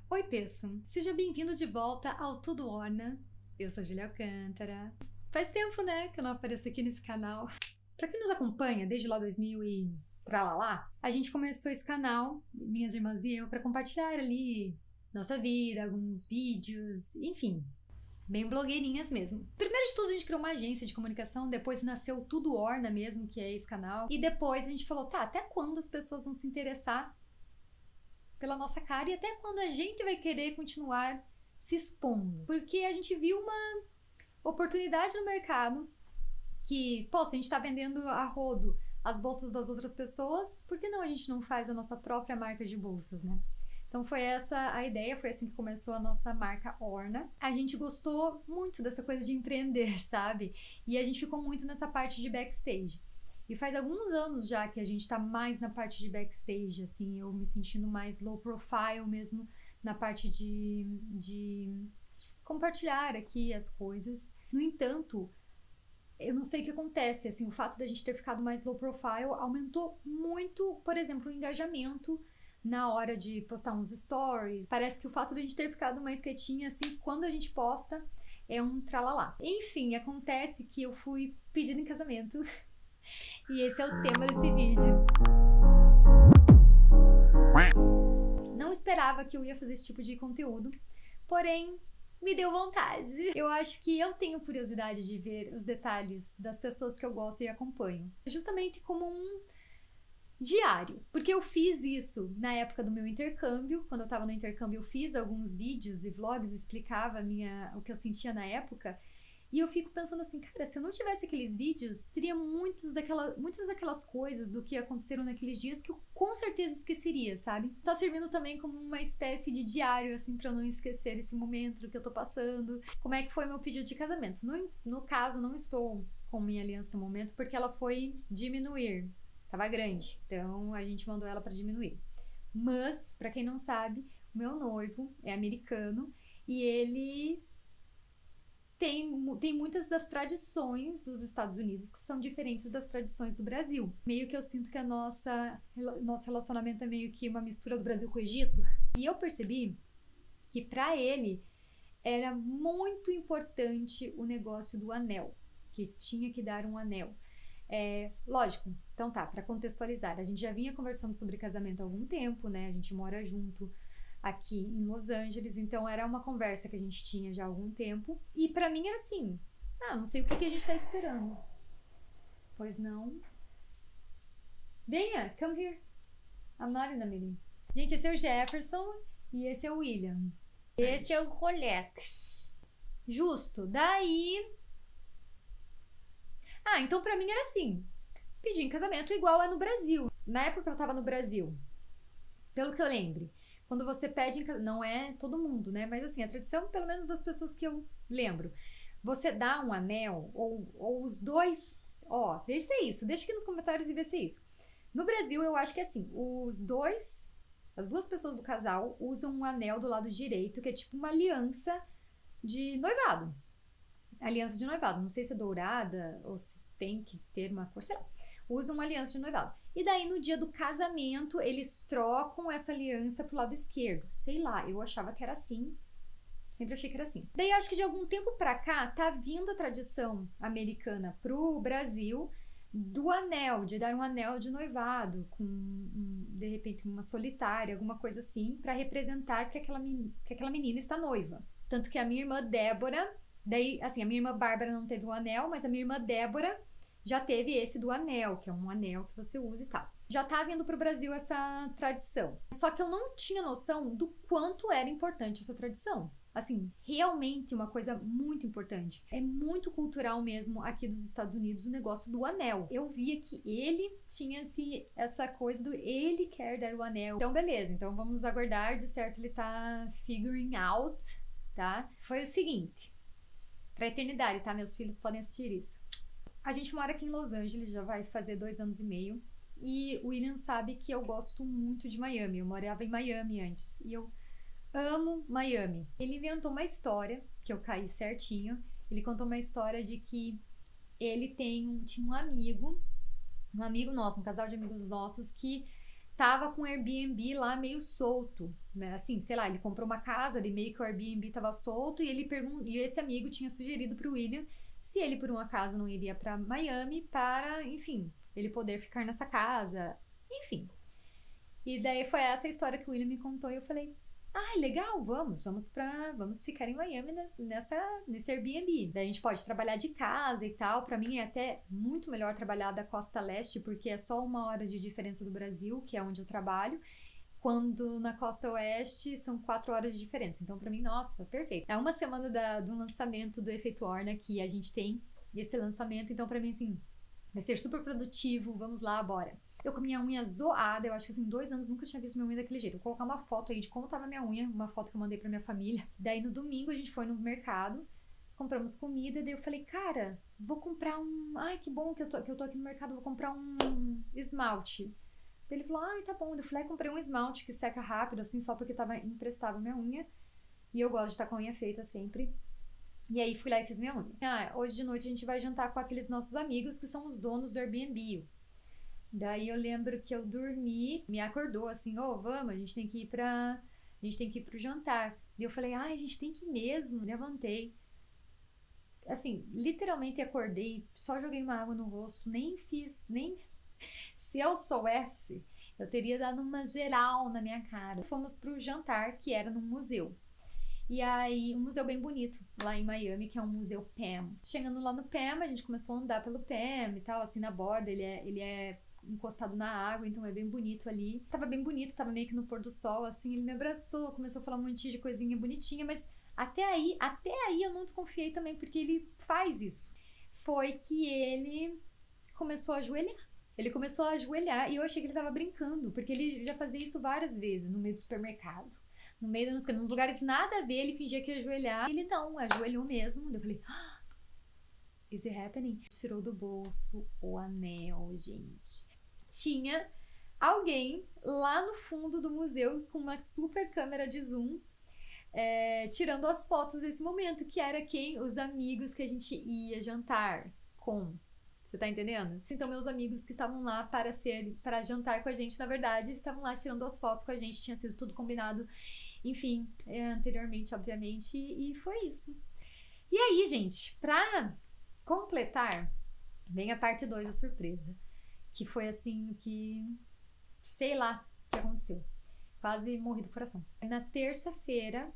Oi, Pesso! Seja bem-vindo de volta ao Tudo Orna. Eu sou a Julia Alcântara. Faz tempo, né, que eu não apareço aqui nesse canal. Pra quem nos acompanha desde lá 2000 e tralalá, a gente começou esse canal, minhas irmãs e eu, pra compartilhar ali nossa vida, alguns vídeos, enfim, bem blogueirinhas mesmo. Primeiro de tudo, a gente criou uma agência de comunicação, depois nasceu o Tudo Orna mesmo, que é esse canal, e depois a gente falou, tá, até quando as pessoas vão se interessar pela nossa cara e até quando a gente vai querer continuar se expondo? Porque a gente viu uma oportunidade no mercado que, pô, se a gente tá vendendo a rodo as bolsas das outras pessoas, por que não a gente não faz a nossa própria marca de bolsas, né? Então foi essa a ideia, foi assim que começou a nossa marca Orna. A gente gostou muito dessa coisa de empreender, sabe? E a gente ficou muito nessa parte de backstage. E faz alguns anos já que a gente tá mais na parte de backstage, assim, eu me sentindo mais low profile mesmo, na parte de compartilhar aqui as coisas. No entanto, eu não sei o que acontece, assim, o fato da gente ter ficado mais low profile aumentou muito, por exemplo, o engajamento na hora de postar uns stories. Parece que o fato de a gente ter ficado mais quietinha, assim, quando a gente posta, é um tralalá. Enfim, acontece que eu fui pedida em casamento. E esse é o tema desse vídeo. Não esperava que eu ia fazer esse tipo de conteúdo, porém, me deu vontade. Eu acho que eu tenho curiosidade de ver os detalhes das pessoas que eu gosto e acompanho. Justamente como um diário. Porque eu fiz isso na época do meu intercâmbio. Quando eu tava no intercâmbio, eu fiz alguns vídeos e vlogs, explicava o que eu sentia na época. E eu fico pensando assim, cara, se eu não tivesse aqueles vídeos, teria muitas daquelas coisas do que aconteceram naqueles dias que eu com certeza esqueceria, sabe? Tá servindo também como uma espécie de diário, assim, pra eu não esquecer esse momento que eu tô passando. Como é que foi meu pedido de casamento? No caso, não estou com minha aliança no momento, porque ela foi diminuir. Tava grande, então a gente mandou ela pra diminuir. Mas, pra quem não sabe, o meu noivo é americano e ele tem muitas das tradições dos Estados Unidos que são diferentes das tradições do Brasil. Meio que eu sinto que nosso relacionamento é meio que uma mistura do Brasil com o Egito. E eu percebi que pra ele era muito importante o negócio do anel, que tinha que dar um anel. Lógico, então tá, pra contextualizar, a gente já vinha conversando sobre casamento há algum tempo, né? A gente mora junto aqui em Los Angeles, então era uma conversa que a gente tinha já há algum tempo. E pra mim era assim, não sei o que a gente tá esperando. Pois não. Venha, come here. I'm not in the meeting. Gente, esse é o Jefferson e esse é o William. Esse é o Rolex. Justo. Daí... então pra mim era assim, pedir em casamento igual é no Brasil. Na época que eu tava no Brasil, pelo que eu lembre, quando você pede em casamento, não é todo mundo, né? Mas assim, a tradição, pelo menos das pessoas que eu lembro, você dá um anel, ou os dois, vê se é isso, deixa aqui nos comentários e vê se é isso. No Brasil, eu acho que é assim, as duas pessoas do casal usam um anel do lado direito, que é tipo uma aliança de noivado. Aliança de noivado, não sei se é dourada ou se tem que ter uma cor, sei lá. Usam uma aliança de noivado. E daí no dia do casamento eles trocam essa aliança pro lado esquerdo. Sei lá, eu achava que era assim. Sempre achei que era assim. Daí acho que de algum tempo pra cá tá vindo a tradição americana pro Brasil do anel, de dar um anel de noivado com de repente uma solitária, alguma coisa assim, pra representar que aquela menina está noiva. Tanto que a minha irmã Débora, daí assim, a minha irmã Bárbara não teve o anel, mas a minha irmã Débora já teve esse do anel, que é um anel que você usa e tal. Já tá vindo pro Brasil essa tradição. Só que eu não tinha noção do quanto era importante essa tradição. Assim, realmente uma coisa muito importante. É muito cultural mesmo aqui dos Estados Unidos o negócio do anel. Eu via que ele tinha assim, essa coisa do ele quer dar o anel. Então beleza, então vamos aguardar, de certo ele tá figuring out, tá? Foi o seguinte, pra eternidade, tá? Meus filhos podem assistir isso. A gente mora aqui em Los Angeles, já vai fazer 2 anos e meio. E o William sabe que eu gosto muito de Miami. Eu morava em Miami antes. E eu amo Miami. Ele inventou uma história, que eu caí certinho. Ele contou uma história de que ele tinha um amigo nosso, um casal de amigos nossos, que tava com o Airbnb lá meio solto, né? Assim, sei lá, ele comprou uma casa, ele meio que o Airbnb tava solto e ele e esse amigo tinha sugerido pro William se ele por um acaso não iria pra Miami para, enfim, ele poder ficar nessa casa, enfim. E daí foi essa história que o William me contou e eu falei: "Ah, legal, vamos ficar em Miami nesse Airbnb. Daí a gente pode trabalhar de casa e tal. Pra mim é até muito melhor trabalhar da costa leste, porque é só 1 hora de diferença do Brasil, que é onde eu trabalho. Quando na costa oeste são 4 horas de diferença. Então, pra mim, nossa, perfeito. É uma semana do lançamento do Efeito Orna que a gente tem esse lançamento. Então, pra mim, assim, vai ser super produtivo. Vamos lá, bora. Eu com minha unha zoada, eu acho que assim, 2 anos nunca tinha visto minha unha daquele jeito. Vou colocar uma foto aí de como tava minha unha, uma foto que eu mandei pra minha família. Daí no domingo a gente foi no mercado, compramos comida, daí eu falei, cara, vou comprar um. Ai, que bom que eu tô aqui no mercado, vou comprar um esmalte. Daí ele falou, ai, tá bom. Eu falei, comprei um esmalte que seca rápido, assim, só porque tava imprestável minha unha. E eu gosto de estar com a unha feita sempre. E aí fui lá e fiz minha unha. Ah, hoje de noite a gente vai jantar com aqueles nossos amigos que são os donos do Airbnb. Daí eu lembro que eu dormi, me acordou assim, vamos, a gente tem que ir pro jantar. E eu falei, ai, a gente tem que ir mesmo. Levantei. Assim, literalmente acordei, só joguei uma água no rosto, nem fiz, nem... Se eu soubesse, eu teria dado uma geral na minha cara. Fomos pro jantar, que era num museu. E aí, um museu bem bonito, lá em Miami, que é um museu PAM. Chegando lá no PAM, a gente começou a andar pelo PAM e tal, assim, na borda, ele é encostado na água, então é bem bonito ali. Tava bem bonito, tava meio que no pôr do sol, assim, ele me abraçou, começou a falar um monte de coisinha bonitinha, mas até aí eu não desconfiei também, porque ele faz isso. Foi que ele começou a ajoelhar. Ele começou a ajoelhar e eu achei que ele tava brincando, porque ele já fazia isso várias vezes no meio do supermercado. No meio nos lugares nada a ver, ele fingia que ia ajoelhar. Ele não, ajoelhou mesmo. Eu falei, is it happening? Tirou do bolso o anel, gente. Tinha alguém lá no fundo do museu com uma super câmera de zoom tirando as fotos desse momento, que era quem? Os amigos que a gente ia jantar com. Você tá entendendo? Então, meus amigos que estavam lá para jantar com a gente, na verdade, estavam lá tirando as fotos com a gente, tinha sido tudo combinado, enfim, anteriormente, obviamente, e foi isso. E aí, gente, pra completar, vem a parte 2 da surpresa, que foi assim, que sei lá o que aconteceu. Quase morri do coração. Na terça-feira,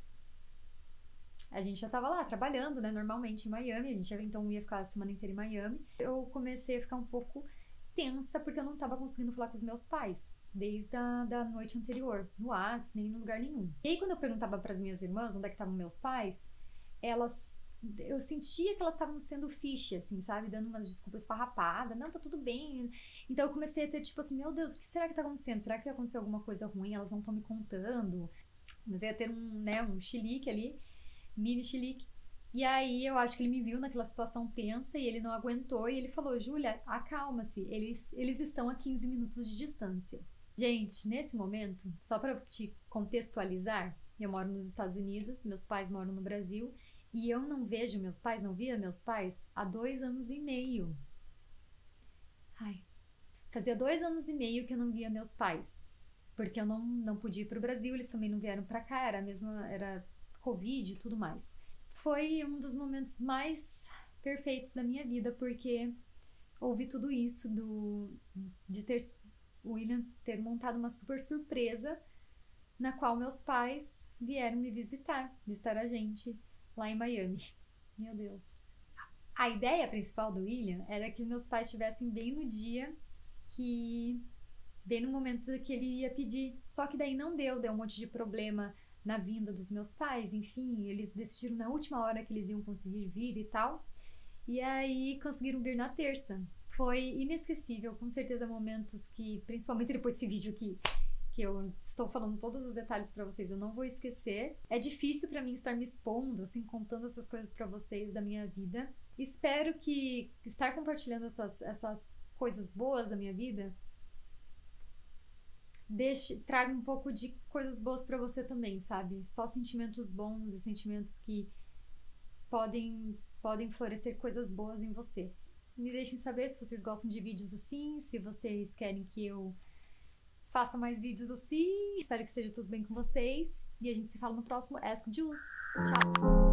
a gente já tava lá trabalhando, né, normalmente em Miami, a gente então ia ficar a semana inteira em Miami. Eu comecei a ficar um pouco tensa porque eu não tava conseguindo falar com os meus pais desde a da noite anterior, no WhatsApp, nem em lugar nenhum. E aí quando eu perguntava para as minhas irmãs onde é que estavam meus pais, eu sentia que elas estavam sendo fishy, assim, sabe? Dando umas desculpas farrapadas. Não, tá tudo bem. Então eu comecei a ter, tipo assim, meu Deus, o que será que tá acontecendo? Será que aconteceu alguma coisa ruim? Elas não estão me contando. Comecei a ter um chilique ali, mini chilique. E aí eu acho que ele me viu naquela situação tensa e ele não aguentou e ele falou, Júlia, acalma-se, eles estão a 15 minutos de distância. Gente, nesse momento, só pra te contextualizar, eu moro nos Estados Unidos, meus pais moram no Brasil e eu não vejo meus pais, não via meus pais há 2 anos e meio. Ai, fazia 2 anos e meio que eu não via meus pais, porque eu não podia ir pro Brasil, eles também não vieram pra cá, era Covid e tudo mais. Foi um dos momentos mais perfeitos da minha vida, porque houve tudo isso de o William ter montado uma super surpresa na qual meus pais vieram me visitar a gente lá em Miami. Meu Deus. A ideia principal do William era que meus pais estivessem bem no dia bem no momento que ele ia pedir. Só que daí não deu um monte de problema na vinda dos meus pais, enfim, eles decidiram na última hora que eles iam conseguir vir e tal, e aí conseguiram vir na terça. Foi inesquecível, com certeza momentos que, principalmente depois desse vídeo aqui, que eu estou falando todos os detalhes pra vocês, eu não vou esquecer. É difícil pra mim estar me expondo, assim, contando essas coisas pra vocês da minha vida. Espero que estar compartilhando essas coisas boas da minha vida traga um pouco de coisas boas pra você também, sabe? Só sentimentos bons e sentimentos que podem florescer coisas boas em você. Me deixem saber se vocês gostam de vídeos assim, se vocês querem que eu faça mais vídeos assim. Espero que esteja tudo bem com vocês. E a gente se fala no próximo Ask Jules. Tchau!